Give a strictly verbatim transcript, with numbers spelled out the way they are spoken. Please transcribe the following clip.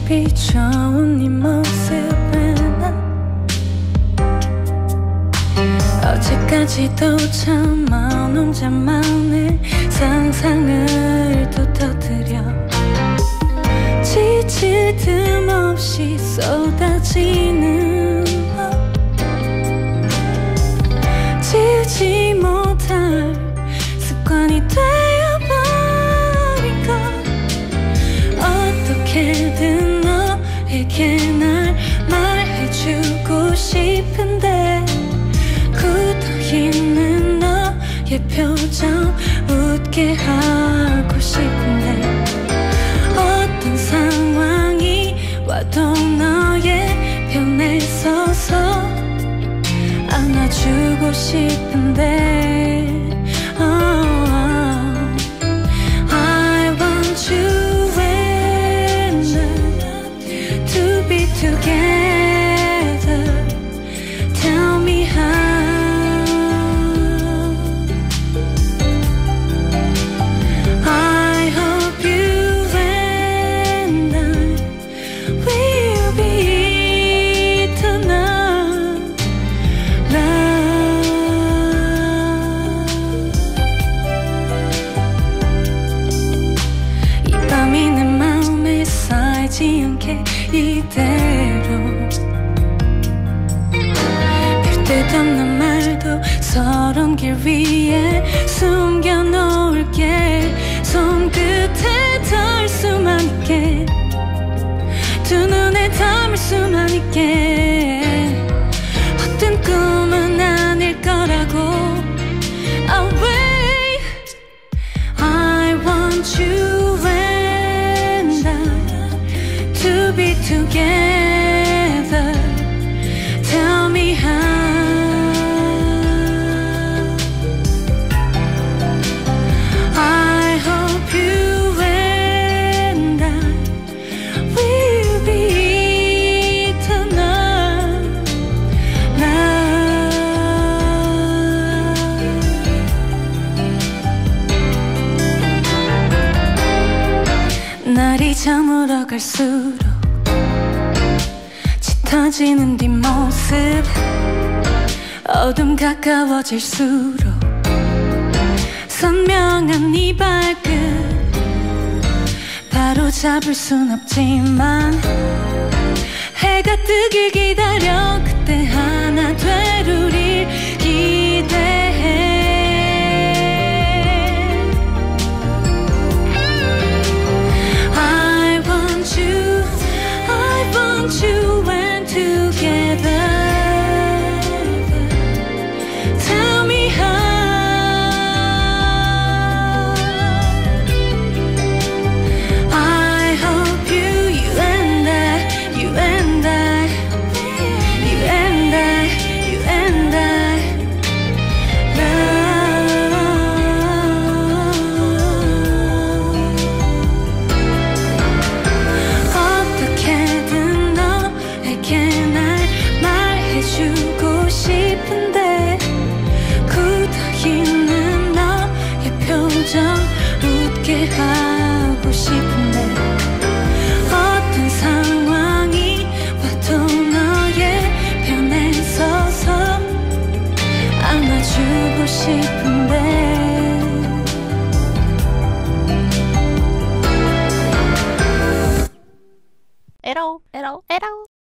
비춰온 네 모습에 난 어제까지도 참아온 혼자만의 상상을 또 터뜨려 지칠 틈 없이 쏟아지는 맘 지우지 못할 습관이 되어버린 것 어떻게든 너에게 날 말해주고 싶은데 굳어있는 너의 표정 웃게 하고 싶은데 어떤 상황이 와도 너의 편에 서서 안아주고 싶은데 oh, I want you and I to be together. Tell me how. I hope you and I will be tonight. 이 밤이 내 마음에 쌓이지 않게 이대로 필 듯 없는 말도 서러운 길 위에 숨겨놓을게 손끝에 닿을 수만 있게 두 눈에 담을 수만 있게 헛된 꿈은 아닐 거라고 I'll wait. I want you and I to be together. Tell me how. I hope you and I will be tonight. 날이 저물어 갈수록 짙어지는 뒷모습 어둠 가까워질수록 선명한 네 발끝 바로 잡을 순 없지만 해가 뜨길 기다려 그때 하나 될 우릴 기대해 I want you, I want you and together. Tell me how. I hope you, you and I, you and I, you and I, you and I love. 어떻게든 너에게 날 말해주고 싶은데 굳어있는 너의 표정 웃게 하고 싶은데 어떤 상황이 와도 너의 편에 서서 안아주고 싶은데 에러 에러 에러